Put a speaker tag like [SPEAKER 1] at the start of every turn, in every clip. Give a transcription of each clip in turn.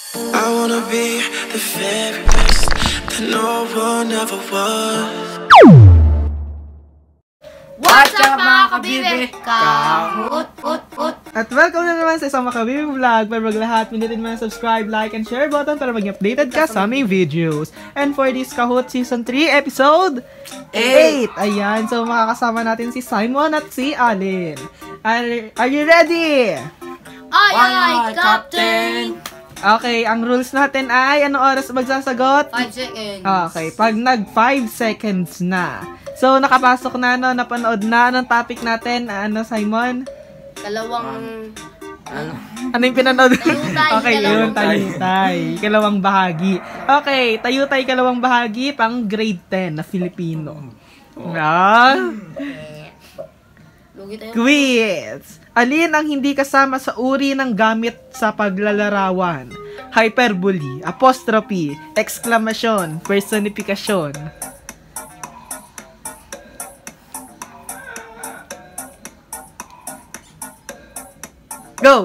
[SPEAKER 1] I wanna be the very best that no one ever was.
[SPEAKER 2] What's up mga kabibe? Kahut-ut-ut!
[SPEAKER 3] At welcome na naman sa isang Makabibe Vlog. Para lahat, pindutin mo ang subscribe, like, and share button para maging updated ka sa aming videos. And for this Kahoot Season 3 Episode 8! Ayan, so makakasama natin si Simon at si Alin. Are you ready?
[SPEAKER 2] Ay, Captain!
[SPEAKER 3] Okay, ang rules natin ay anong oras magsasagot?
[SPEAKER 2] 5 seconds.
[SPEAKER 3] Okay, pag nag 5 seconds na. So, nakapasok na, no? Napanood na. Anong topic natin? Ano, Simon? Ano yung pinanood?
[SPEAKER 2] Tayutay,
[SPEAKER 3] Okay, yun, tayutay. Kalawang bahagi. Okay, tayutay kalawang bahagi pang grade 10 na Filipino.
[SPEAKER 2] Lugi tayo.
[SPEAKER 3] Quiz! Alin ang hindi kasama sa uri ng gamit sa paglalarawan? Hyperbole, apostrophe, exclamation, personification. Go!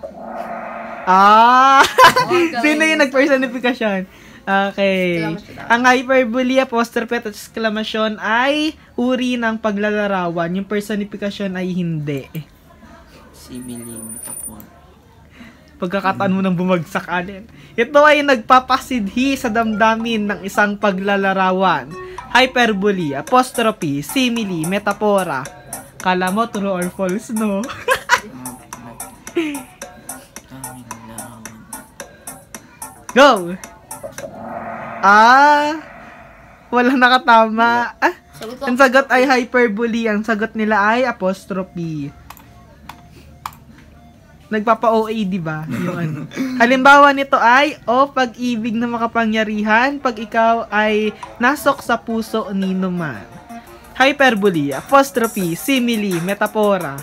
[SPEAKER 3] Sino yung nag-personification? Okay. Ang hyperbole, apostrophe, at exclamation ay uri ng paglalarawan. Yung personification ay hindi.
[SPEAKER 4] Simile, metaphor.
[SPEAKER 3] Pagkakataan mo nang bumagsak, Alin. Ito ay nagpapasidhi sa damdamin ng isang paglalarawan. Hyperbole, apostrophe, simile, metapora. Kala mo true or false, no? Go! Walang nakatama. Ang sagot ay hyperbole. Ang sagot nila ay apostrophe. Nagpapa-OA, di ba? Yung ano. Halimbawa nito ay, pag-ibig na makapangyarihan pag ikaw ay nasok sa puso ni numan. Hyperbole, apostrophe, simile, metapora.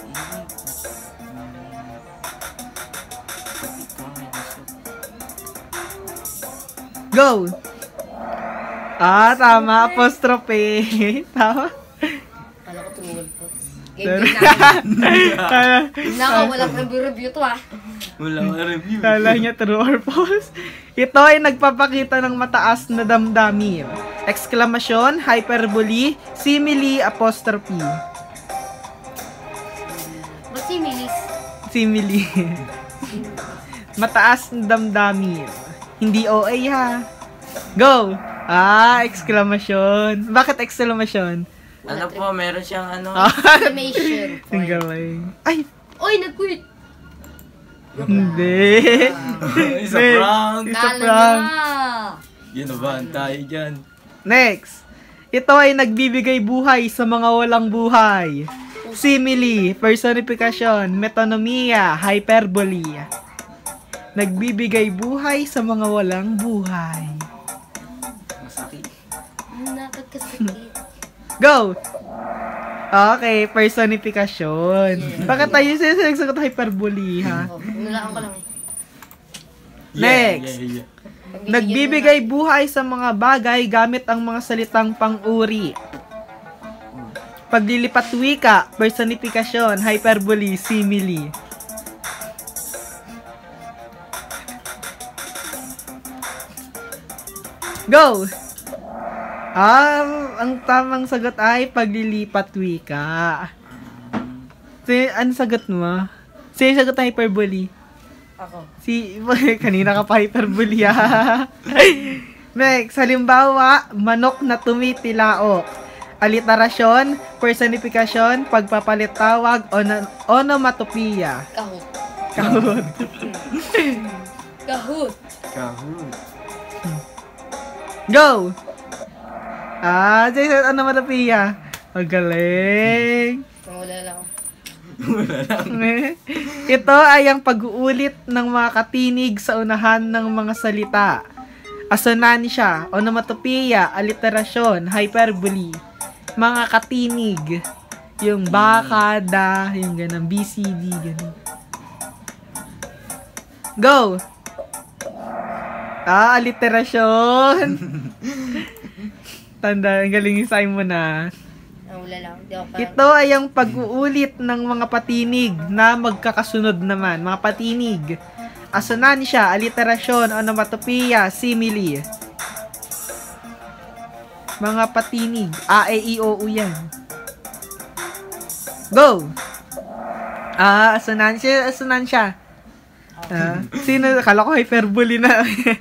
[SPEAKER 3] Go! Tama, apostrophe. Tama?
[SPEAKER 2] Kala ko true po. Game na. Naka, walang review to
[SPEAKER 4] Wala ka review.
[SPEAKER 3] Kala niya true or false. Ito ay nagpapakita ng mataas na damdamin. Exclamation, hyperbole, simile, apostrophe.
[SPEAKER 2] Ba't similis?
[SPEAKER 3] Simile. Mataas na damdamin. Hindi OA ha. Go! Exclamation. Bakit exclamation?
[SPEAKER 4] Ano po, meron siyang ano?
[SPEAKER 2] Exclamation.
[SPEAKER 3] Ang galing. Ay!
[SPEAKER 2] Oy, nag-quit!
[SPEAKER 3] Hindi.
[SPEAKER 4] Isa prank.
[SPEAKER 3] Isa
[SPEAKER 2] Kala
[SPEAKER 3] prank.
[SPEAKER 2] na!
[SPEAKER 4] Ginabahan tayo dyan.
[SPEAKER 3] Next. Ito ay nagbibigay buhay sa mga walang buhay. Simile, personification, metonymy, hyperbole. Nagbibigay buhay sa mga walang buhay.
[SPEAKER 4] Masakit.
[SPEAKER 2] Nakakasakit.
[SPEAKER 3] Go! Okay, personification. Bakit tayo sinagsagot hyperbole, ha?
[SPEAKER 2] Nulaan ko lang.
[SPEAKER 3] Next.
[SPEAKER 4] Yeah.
[SPEAKER 3] Nagbibigay buhay sa mga bagay gamit ang mga salitang pang-uri. Paglilipat wika, personification, hyperbole, simile. Go! Ang tamang sagot ay paglilipat wika. Ano sagot mo? Sino sagot na hyperbole?
[SPEAKER 2] Ako.
[SPEAKER 3] Kanina ka pa hyperbole ha. Next, halimbawa, manok na tumitilaok. Aliterasyon, personification, pagpapalit tawag, onomatopoeia.
[SPEAKER 2] Kahut.
[SPEAKER 3] Kahut.
[SPEAKER 2] Kahut.
[SPEAKER 4] Kahut.
[SPEAKER 3] Go! Jason, onomatopoeia. Ang galing.
[SPEAKER 2] Wala lang.
[SPEAKER 3] Ito ay ang pag-uulit ng mga katinig sa unahan ng mga salita. Asonansya, onomatopoeia, aliterasyon, hyperbole. Mga katinig. Yung baka, da, yung ganun, BCD, ganun. Go! Aliterasyon. Tanda, ang galing yung Simon na.
[SPEAKER 2] Wala lang.
[SPEAKER 3] Ito ay ang pag-uulit ng mga patinig na magkakasunod naman. Mga patinig. Asonansya, aliterasyon, onomatopoeia, simile. Mga patinig. A, E, I, O, U yan. Go! Asonansya. Sino? Kala ko hyperbole na.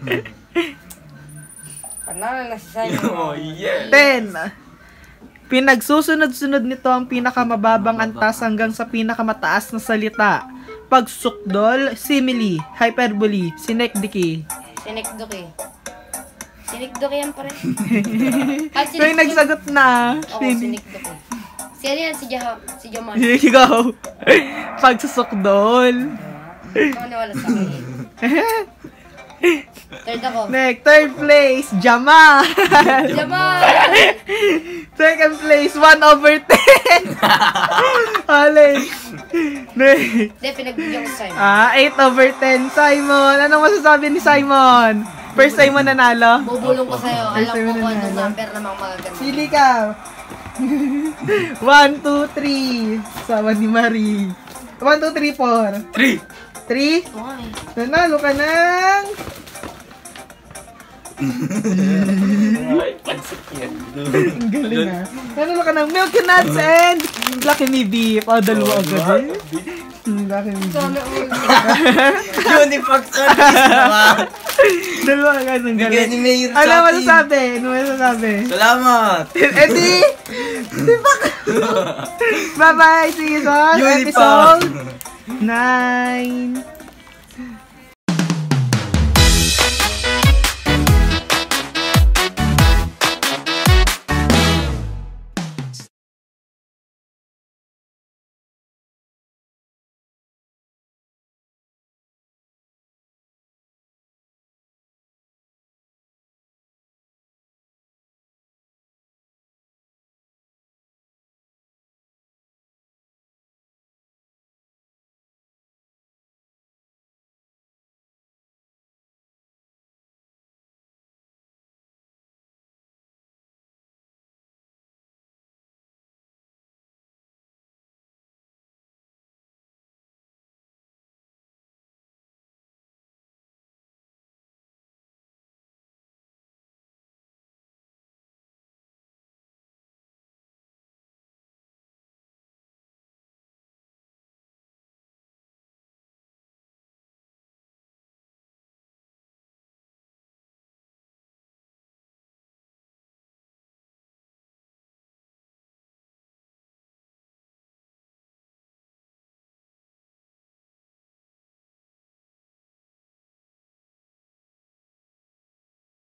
[SPEAKER 2] Panalo na si Simon.
[SPEAKER 4] Oh, yeah.
[SPEAKER 3] 10. Pinagsusunod-sunod nito ang pinakamababang antas hanggang sa pinakamataas na salita. Pagsukdol, simile, hyperbole, sinekdiki.
[SPEAKER 2] Sinikdoki yan pa rin.
[SPEAKER 3] May nagsagot na.
[SPEAKER 2] Oo, sinikdoki. Si ano yan? Si Jaman.
[SPEAKER 3] Ikaw. Pagsusukdol.
[SPEAKER 2] Ikaw nawala sa akin. Third ako.
[SPEAKER 3] Next, third place, Jamal.
[SPEAKER 2] Jaman!
[SPEAKER 3] Second place, 1/10. Alay. Next.
[SPEAKER 2] Hindi, pinagbigyan ko si Simon.
[SPEAKER 3] 8/10, Simon. Anong masasabi ni Simon? First time mo nanalo?
[SPEAKER 2] Bubulong ko sa'yo.
[SPEAKER 3] First
[SPEAKER 2] Alam
[SPEAKER 3] time
[SPEAKER 2] ko
[SPEAKER 3] mo
[SPEAKER 2] kung anong
[SPEAKER 3] nanalo.
[SPEAKER 2] number na mga magaganda.
[SPEAKER 3] Pili ka. 1, 2, 3. Sawa ni Marie. 1, 2, 3, 4.
[SPEAKER 4] 3.
[SPEAKER 3] 3.
[SPEAKER 2] Oo nga eh.
[SPEAKER 3] Nanalo ka ng...
[SPEAKER 4] Ay, pansit yan.
[SPEAKER 3] Ang galing ah. Nanalo ka ng Milky Nuts and Lucky Me Beef. Dalawa agad eh. Lucky Me Beef.
[SPEAKER 2] Sana all.
[SPEAKER 4] Unifax service naman.
[SPEAKER 3] Dalawa agad. Ang
[SPEAKER 4] Bigyan
[SPEAKER 3] galing.
[SPEAKER 4] ni Mayor sa
[SPEAKER 3] Ano
[SPEAKER 4] atin.
[SPEAKER 3] masasabi? Ano masasabi?
[SPEAKER 4] Salamat.
[SPEAKER 3] Eddie! Bye-bye! See you sa
[SPEAKER 4] Unifax.
[SPEAKER 3] episode 9.